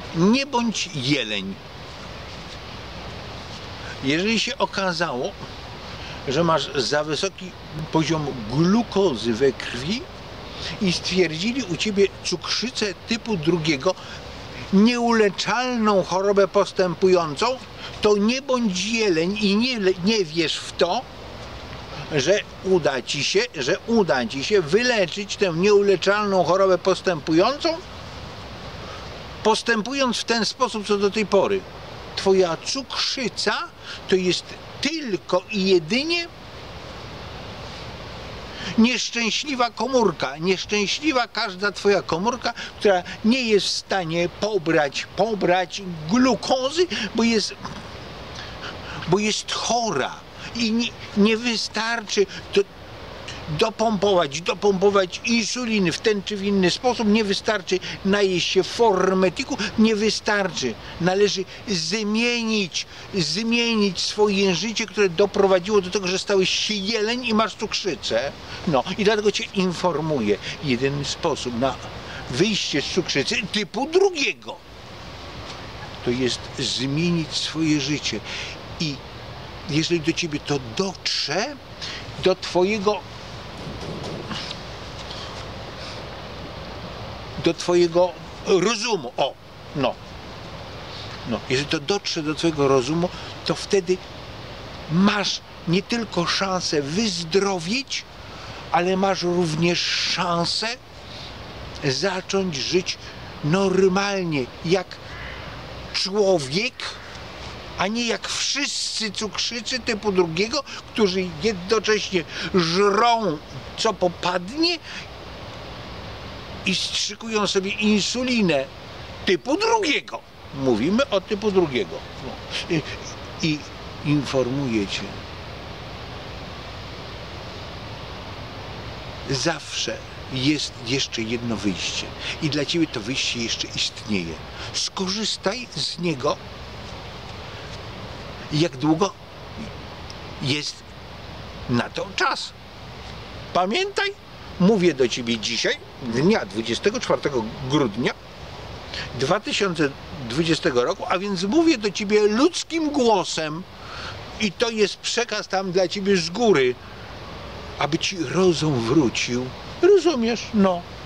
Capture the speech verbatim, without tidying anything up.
Nie bądź jeleń. Jeżeli się okazało, że masz za wysoki poziom glukozy we krwi i stwierdzili u ciebie cukrzycę typu drugiego, nieuleczalną chorobę postępującą, to nie bądź jeleń i nie, nie wierz w to, że uda ci się, że uda ci się wyleczyć tę nieuleczalną chorobę postępującą, postępując w ten sposób, co do tej pory. Twoja cukrzyca to jest tylko i jedynie nieszczęśliwa komórka, nieszczęśliwa każda twoja komórka, która nie jest w stanie pobrać, pobrać glukozy, bo jest, bo jest chora i nie, nie wystarczy to dopompować, dopompować insuliny w ten czy w inny sposób, nie wystarczy najeść się formetiku, nie wystarczy. Należy zmienić, zmienić swoje życie, które doprowadziło do tego, że stałeś się jeleń i masz cukrzycę. No i dlatego cię informuję. Jedyny sposób na wyjście z cukrzycy typu drugiego to jest zmienić swoje życie. I jeżeli do ciebie to dotrze, do twojego do twojego rozumu, o, no, no, jeżeli to dotrze do twojego rozumu, to wtedy masz nie tylko szansę wyzdrowieć, ale masz również szansę zacząć żyć normalnie, jak człowiek, a nie jak wszyscy cukrzycy typu drugiego, którzy jednocześnie żrą co popadnie i strzykują sobie insulinę typu drugiego. Mówimy o typu drugiego. No. I, I informuję cię. Zawsze jest jeszcze jedno wyjście. I dla ciebie to wyjście jeszcze istnieje. Skorzystaj z niego. Jak długo jest na to czas. Pamiętaj, mówię do ciebie dzisiaj, dnia dwudziestego czwartego grudnia dwa tysiące dwudziestego roku, a więc mówię do ciebie ludzkim głosem i to jest przekaz tam dla ciebie z góry, aby ci rozum wrócił. Rozumiesz? No.